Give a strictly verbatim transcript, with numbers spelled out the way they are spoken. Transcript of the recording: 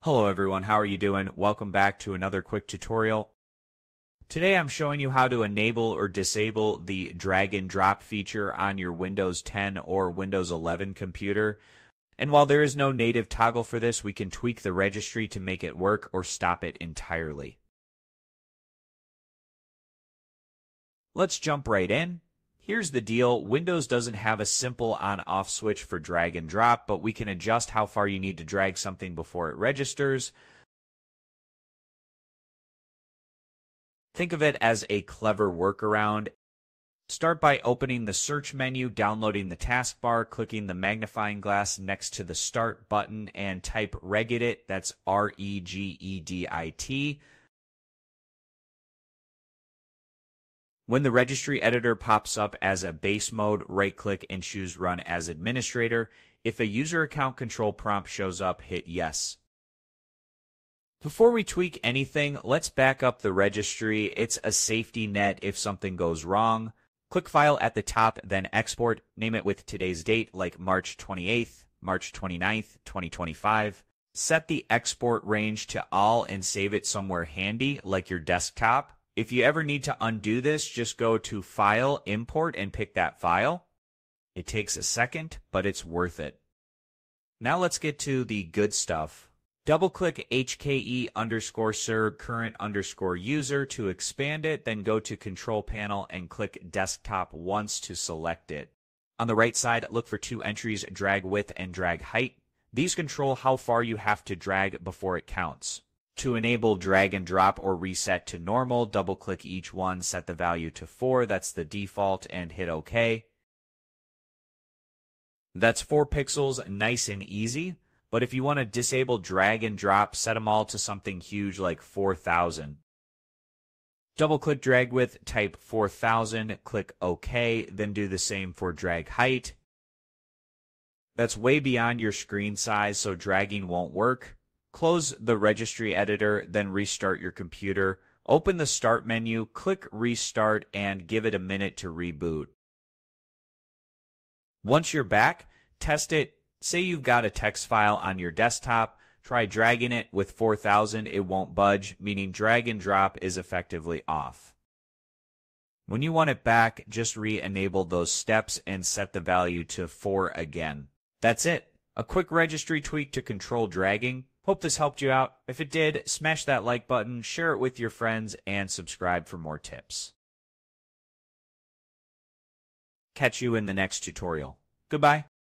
Hello everyone, how are you doing? Welcome back to another quick tutorial. Today I'm showing you how to enable or disable the drag and drop feature on your Windows ten or Windows eleven computer. And while there is no native toggle for this, we can tweak the registry to make it work or stop it entirely. Let's jump right in. Here's the deal. Windows doesn't have a simple on-off switch for drag and drop, but we can adjust how far you need to drag something before it registers. Think of it as a clever workaround. Start by opening the search menu, downloading the taskbar, clicking the magnifying glass next to the Start button, and type regedit, that's R E G E D I T. When the registry editor pops up as a base mode, right-click and choose Run as Administrator. If a user account control prompt shows up, hit Yes. Before we tweak anything, let's back up the registry. It's a safety net if something goes wrong. Click File at the top, then Export. Name it with today's date, like March twenty-eighth, March twenty-ninth, twenty twenty-five. Set the export range to all and save it somewhere handy, like your desktop. If you ever need to undo this, just go to File, Import, and pick that file. It takes a second, but it's worth it. Now let's get to the good stuff. Double-click H K E underscore sir current underscore user to expand it, then go to Control Panel and click Desktop once to select it. On the right side, look for two entries, dragWidth and dragHeight. These control how far you have to drag before it counts. To enable drag and drop or reset to normal, double-click each one, set the value to four, that's the default, and hit OK. That's four pixels, nice and easy. But if you want to disable drag and drop, set them all to something huge like four thousand. Double-click dragWidth, type four thousand, click OK, then do the same for dragHeight. That's way beyond your screen size, so dragging won't work. Close the registry editor, then restart your computer. Open the Start menu, click Restart, and give it a minute to reboot. Once you're back, test it. Say you've got a text file on your desktop. Try dragging it with four thousand. It won't budge, meaning drag and drop is effectively off. When you want it back, just re-enable those steps and set the value to four again. That's it. A quick registry tweak to control dragging. Hope this helped you out. If it did, smash that like button, share it with your friends, and subscribe for more tips. Catch you in the next tutorial. Goodbye.